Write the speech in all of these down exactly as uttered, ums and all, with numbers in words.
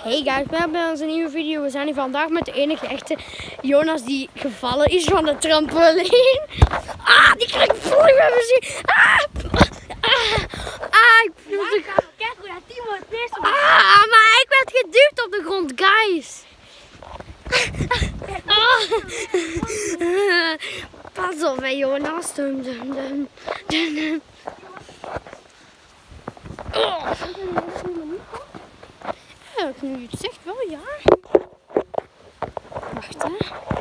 Hey guys, we hebben onze nieuwe video. We zijn hier vandaag met de enige echte Jonas die gevallen is van de trampoline. Ah, die krijgt vlug met mijn zin. Ah, ah, ah, ik voel de... Kijk hoe dat team wordt eerst. Ah, maar ik werd geduwd op de grond, guys. Ah. Pas op, hè, Jonas. Dum, dum, dum, dum, dum. Oh. Ja, nu je het zegt wel, ja. Wacht, hè.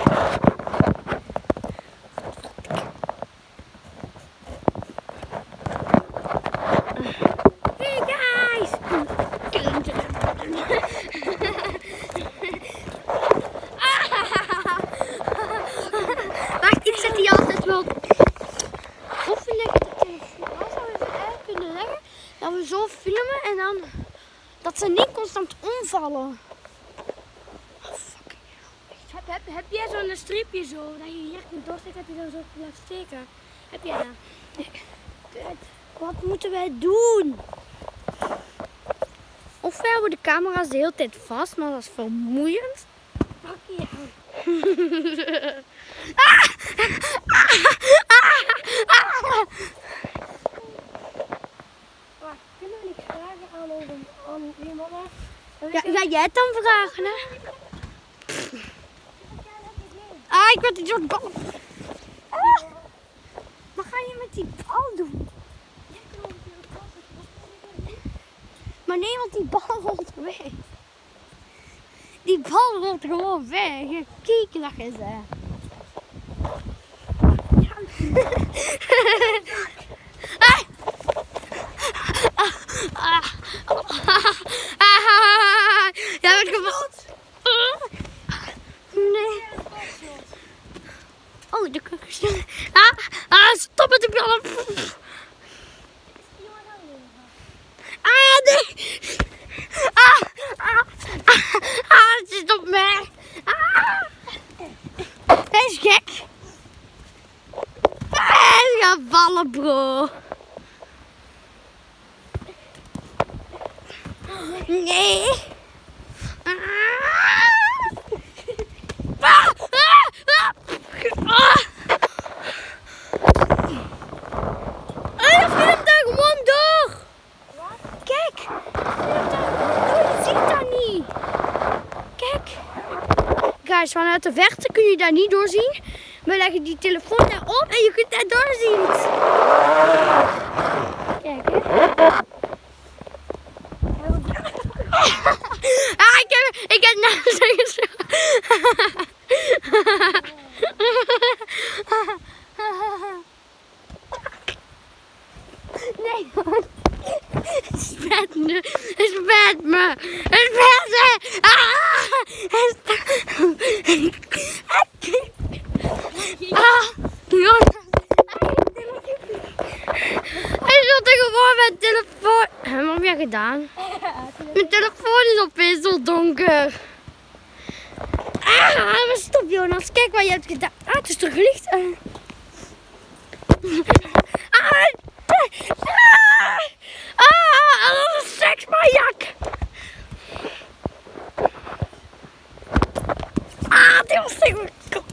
Hey, guys! Wacht, ik zet die altijd wel... Of we leggen de telefoon... Waar zouden we ze eigenlijk kunnen leggen? Dat we zo filmen en dan... Dat ze niet constant omvallen. Oh, fucking hell. Heb, heb, heb jij zo'n streepje zo, dat je hier kunt doorsteken, dat je dan zo blijft steken? Heb jij dat? Nee. Kut. Wat moeten wij doen? Of wij houden de camera's de hele tijd vast, maar dat is vermoeiend. Fuck jou. Ah! Wacht, kunnen we niet vragen aan onze aan uw mama? Ja, ga jij het dan vragen, hè? Ah, ik werd die soort bal. Ah! Wat ga je met die bal doen? Maar nee, want die bal rolt weg. Die bal rolt gewoon weg. Kijk, dat je zei. Ah! Ah! Ah! Jij bent kapot. Nee. Oh, de kussen. Ah! Ah! Stop met de ballen. Ah! Nee! Ah! Ah! Ah! Het zit op mij. Ah! Hij is gek. Hij is gaan vallen, bro. Nee. Ah. Ah. Ah. Ah. Je filmt daar gewoon door. Kijk. Je ziet dat niet. Kijk. Guys, vanuit de verte kun je daar niet doorzien. We leggen die telefoon daarop en je kunt daar doorzien. Kijk, hè. Ah, ik heb, ik heb nou zeggen. Nee, man. Het spijt me. Het spijt me. Het spijt me. Ah, het spijt me. Ah, Jonas. Hij zat er gewoon met telefoon. Wat heb jij gedaan? Mijn telefoon is opeens zo donker. Ah, maar stop, Jonas. Kijk wat je hebt gedaan. Ah, het is toch licht. Ah, ah, ah, dat is seksmajak. Ah, dit was echt mijn kop.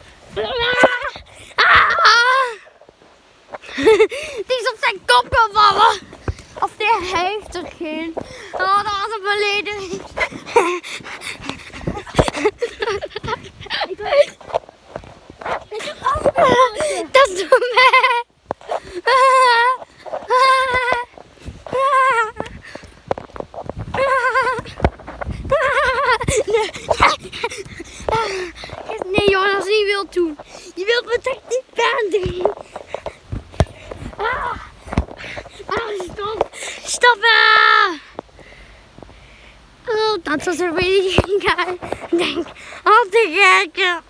Ah, die is op zijn kop gevallen. Of die heeft er geen. Oh, dat was een belediging. Dat is voor mij. Nee, Jonas, je wilt doen. Je wilt me toch niet pijn doen. Ah, stop. Stop. Oh, dat was een beetje. Denk, al te gek.